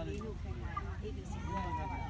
đi hụt cái này đi được xịn rồi các bạn